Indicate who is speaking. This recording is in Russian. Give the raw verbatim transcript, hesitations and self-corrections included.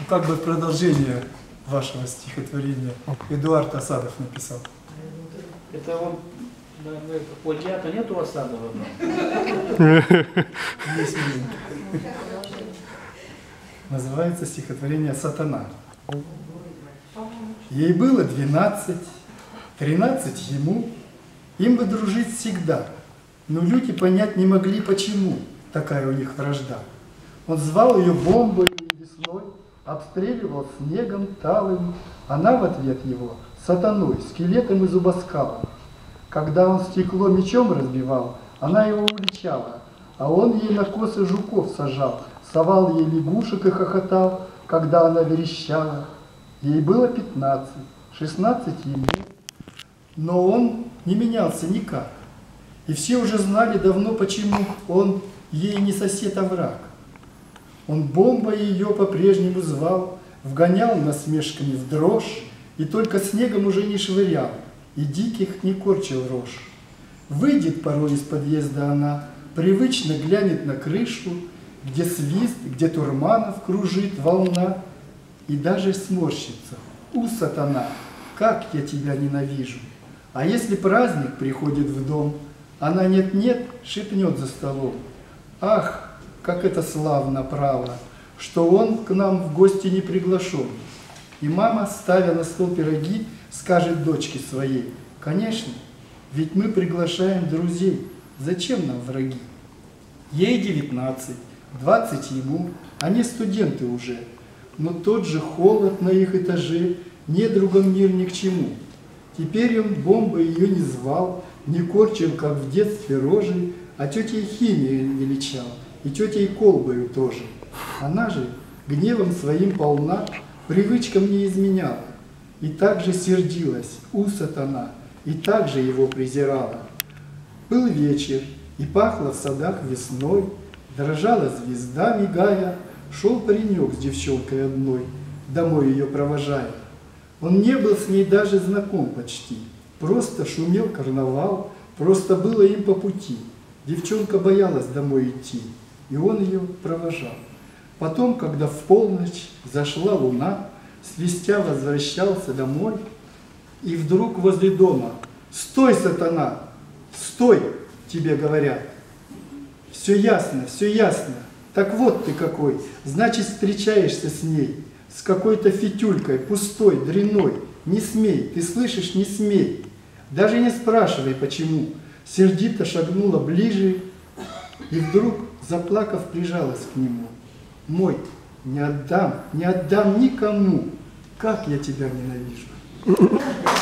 Speaker 1: Как бы продолжение вашего стихотворения Эдуард Асадов написал.
Speaker 2: Это он, плагиата нет у Асадова?
Speaker 1: Есть минуту. Называется стихотворение «Сатана». Ей было двенадцать, тринадцать ему, им бы дружить всегда, но люди понять не могли, почему такая у них вражда. Он звал ее бомбой и весной, обстреливал снегом талым, она в ответ его сатаной, скелетом и зубоскалом. Когда он стекло мечом разбивал, она его уличала, а он ей на косы жуков сажал, совал ей лягушек и хохотал, когда она верещала. Ей было пятнадцать, шестнадцать ему, но он не менялся никак. И все уже знали давно, почему он ей не сосед, а враг. Он бомбой ее по-прежнему звал, вгонял насмешками в дрожь, и только снегом уже не швырял, и диких не корчил рожь. Выйдет порой из подъезда она, привычно глянет на крышу, где свист, где Турманов кружит волна, и даже сморщится. У, сатана, как я тебя ненавижу! А если праздник приходит в дом, она нет-нет шепнет за столом: ах, как это славно, право, что он к нам в гости не приглашен. И мама, ставя на стол пироги, скажет дочке своей: конечно, ведь мы приглашаем друзей, зачем нам враги? Ей девятнадцать, двадцать ему, они студенты уже, но тот же холод на их этаже, недругам мир ни к чему. Теперь он бомбой ее не звал, не корчил, как в детстве, рожи, а тетей химией величал, и тетей колбою тоже. Она же гневом своим полна, привычкам не изменяла, и так же сердилась, у, сатана, и так же его презирала. Был вечер, и пахло в садах весной, дрожала звезда, мигая, шел паренек с девчонкой одной, домой ее провожая. Он не был с ней даже знаком почти, просто шумел карнавал, просто было им по пути. Девчонка боялась домой идти, и он ее провожал. Потом, когда в полночь зашла луна, свистя возвращался домой, и вдруг возле дома: «Стой, сатана! Стой!» тебе говорят. Все ясно, все ясно. Так вот ты какой, значит, встречаешься с ней, с какой-то фитюлькой, пустой, дрянной. Не смей, ты слышишь, не смей. Даже не спрашивай, почему. Сердито шагнула ближе и вдруг, заплакав, прижалась к нему. Мой, не отдам, не отдам никому. Как я тебя ненавижу.